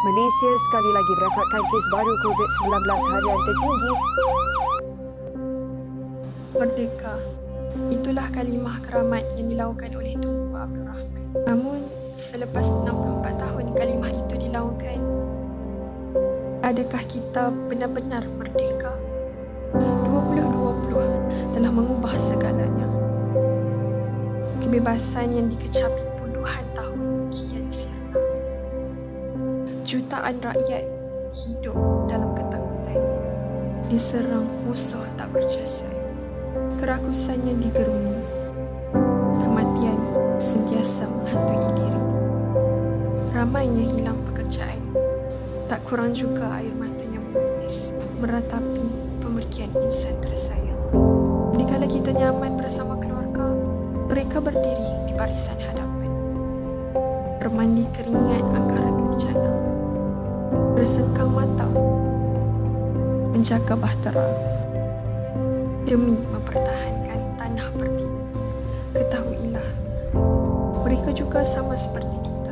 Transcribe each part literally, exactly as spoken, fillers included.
Malaysia sekali lagi merakatkan kes baru COVID sembilan belas harian tertinggi. Merdeka. Itulah kalimah keramat yang dilaungkan oleh Tunku Abdul Rahman. Namun, selepas enam puluh empat tahun kalimah itu dilaungkan, adakah kita benar-benar merdeka? dua ribu dua puluh telah mengubah segalanya. Kebebasan yang dikecapi puluhan tahun kian sirna. Jutaan rakyat hidup dalam ketakutan, diserang musuh tak berjasad. Kerakusan yang digeruni, kematian sentiasa menghantui diri. Ramai yang hilang pekerjaan, tak kurang juga air mata yang menitis meratapi pemergian insan tersayang. Dikala kita nyaman bersama keluarga, mereka berdiri di barisan hadapan, bermandi keringat angkara durjana, bersengkang mata, menjaga bahtera demi mempertahankan tanah pertiwi. Ketahuilah, mereka juga sama seperti kita,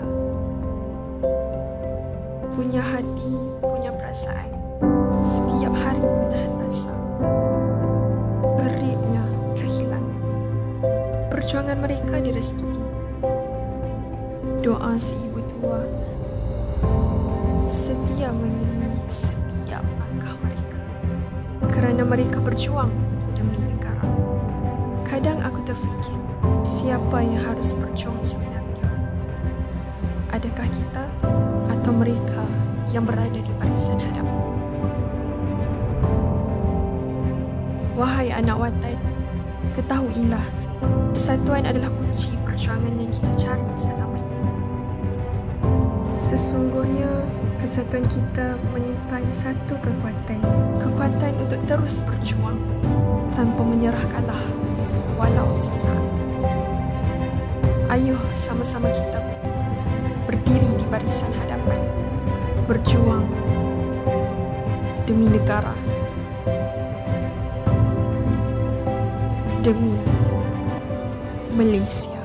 punya hati, punya perasaan, setiap hari menahan rasa. Beritnya kehilangan, perjuangan mereka direstui. Doa si ibu tua setia mengiringi setiap langkah mereka, kerana mereka berjuang demi negara. Kadang aku terfikir, siapa yang harus berjuang sebenarnya? Adakah kita atau mereka yang berada di barisan hadapan? Wahai anak watan, ketahuilah, persatuan adalah kunci perjuangan yang kita cari selama ini. Sesungguhnya, kesatuan kita menyimpan satu kekuatan. Kekuatan untuk terus berjuang tanpa menyerah kalah walau sesaat. Ayuh sama-sama kita berdiri di barisan hadapan, berjuang demi negara, demi Malaysia.